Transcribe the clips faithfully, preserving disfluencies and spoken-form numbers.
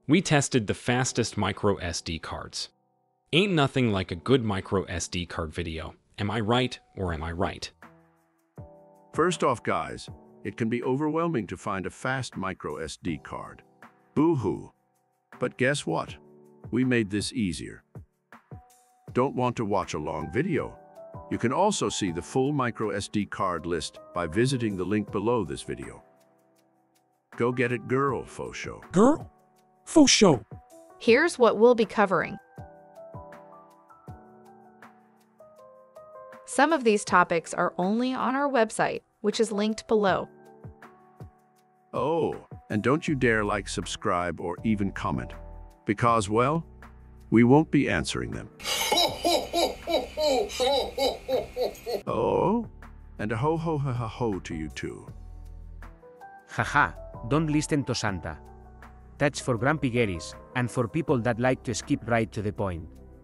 We tested the fastest micro S D cards. Ain't nothing like a good micro S D card video. Am I right or am I right? First off, guys, it can be overwhelming to find a fast micro S D card. Boo-hoo. But guess what? We made this easier. Don't want to watch a long video? You can also see the full micro S D card list by visiting the link below this video. Go get it, girl, faux show. Girl, faux show. Here's what we'll be covering. Some of these topics are only on our website, which is linked below. Oh, and don't you dare like, subscribe, or even comment, because, well, we won't be answering them. Oh, and a ho ho ho ho ho to you too. Haha, don't listen to Santa. That's for grumpy Garys, and for people that like to skip right to the point.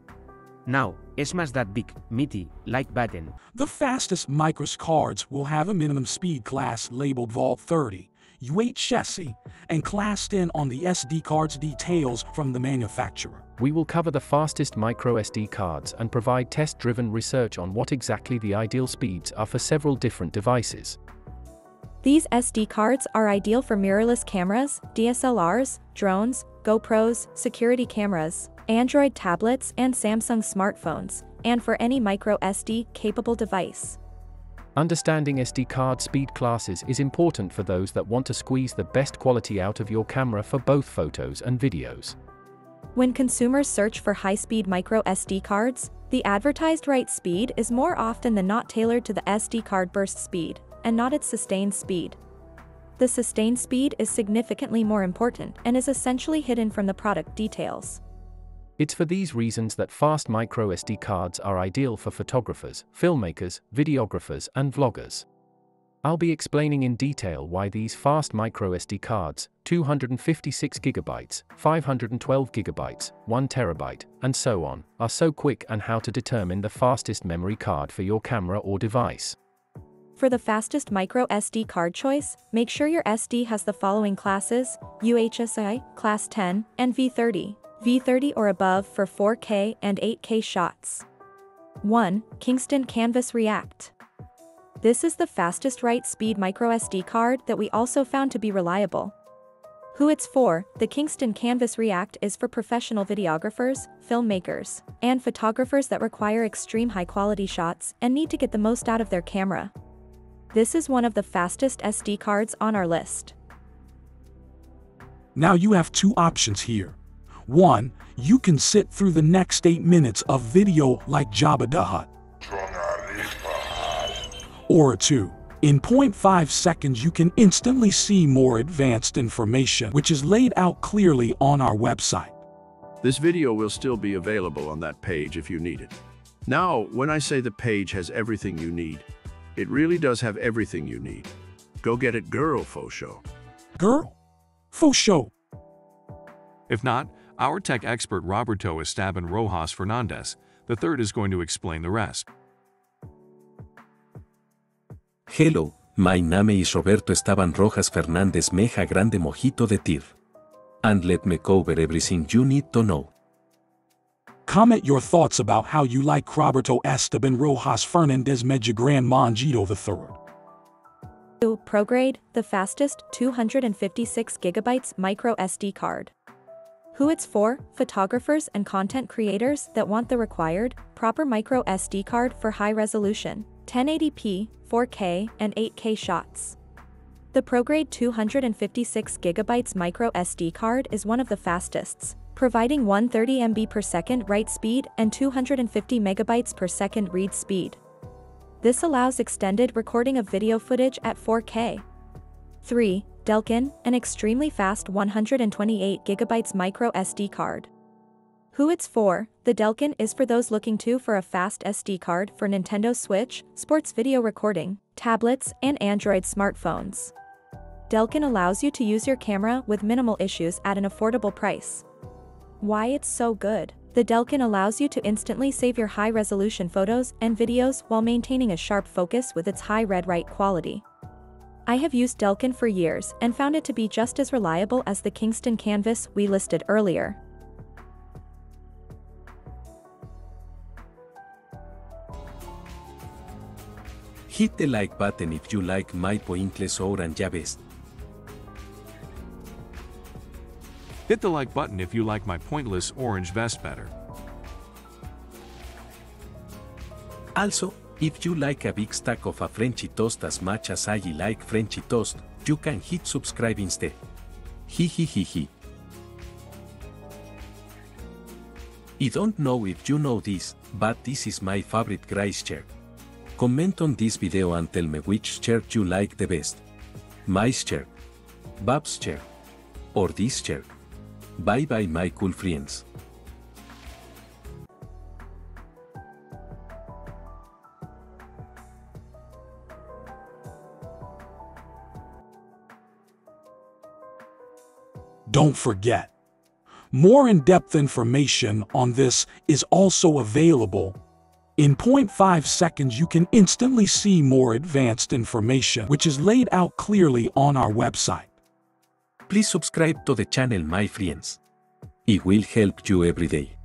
Now, smash that big, meaty, like button. The fastest micros cards will have a minimum speed class labeled Vault thirty, U H S C, and classed in on the S D card's details from the manufacturer. We will cover the fastest micro S D cards and provide test-driven research on what exactly the ideal speeds are for several different devices. These S D cards are ideal for mirrorless cameras, D S L Rs, drones, GoPros, security cameras, Android tablets, and Samsung smartphones, and for any micro S D-capable device. Understanding S D card speed classes is important for those that want to squeeze the best quality out of your camera for both photos and videos. When consumers search for high-speed micro S D cards, the advertised write speed is more often than not tailored to the S D card burst speed, and not its sustained speed. The sustained speed is significantly more important and is essentially hidden from the product details. It's for these reasons that fast micro S D cards are ideal for photographers, filmmakers, videographers, and vloggers. I'll be explaining in detail why these fast micro S D cards, two hundred fifty-six gigabytes, five hundred twelve gigabytes, one terabyte, and so on, are so quick, and how to determine the fastest memory card for your camera or device. For the fastest micro S D card choice, make sure your S D has the following classes: U H S I, Class ten, and V thirty. V thirty or above for four K and eight K shots. one. Kingston Canvas React. This is the fastest write speed micro S D card that we also found to be reliable. Who it's for, the Kingston Canvas React is for professional videographers, filmmakers, and photographers that require extreme high-quality shots and need to get the most out of their camera. This is one of the fastest S D cards on our list. Now you have two options here. One, you can sit through the next eight minutes of video like Jabba the Hutt. Or two, in zero point five seconds you can instantly see more advanced information, which is laid out clearly on our website. This video will still be available on that page if you need it. Now, when I say the page has everything you need, it really does have everything you need. Go get it, girl, faux show. Girl, faux show. If not, our tech expert Roberto Esteban Rojas Fernandez, the third, is going to explain the rest. Hello, my name is Roberto Esteban Rojas Fernandez Meja Grande Mojito de Tir. And let me cover everything you need to know. Comment your thoughts about how you like Roberto Esteban Rojas Fernandez Meja Grande Mojito the third. ProGrade, the fastest two hundred fifty-six gigabytes micro S D card. Who it's for, photographers and content creators that want the required, proper micro S D card for high-resolution, ten eighty p, four K, and eight K shots. The ProGrade two hundred fifty-six gigabytes micro S D card is one of the fastest, providing one hundred thirty megabits per second write speed and two hundred fifty megabytes per second read speed. This allows extended recording of video footage at four K. three. Delkin, an extremely fast one hundred twenty-eight gigabytes micro S D card. Who it's for, the Delkin is for those looking to for a fast S D card for Nintendo Switch, sports video recording, tablets, and Android smartphones. Delkin allows you to use your camera with minimal issues at an affordable price. Why it's so good? The Delkin allows you to instantly save your high-resolution photos and videos while maintaining a sharp focus with its high red write quality. I have used Delkin for years and found it to be just as reliable as the Kingston canvas we listed earlier. Hit the like button if you like my pointless orange vest. Hit the like button if you like my pointless orange vest better. Also, if you like a big stack of a Frenchy toast as much as I like Frenchy toast, you can hit subscribe instead. Hihihihi. I don't know if you know this, but this is my favorite Grace chair. Comment on this video and tell me which chair you like the best. My chair, Bab's chair, or this chair. Bye bye my cool friends. Don't forget, more in-depth information on this is also available. In zero point five seconds you can instantly see more advanced information which is laid out clearly on our website. Please subscribe to the channel my friends. It will help you every day.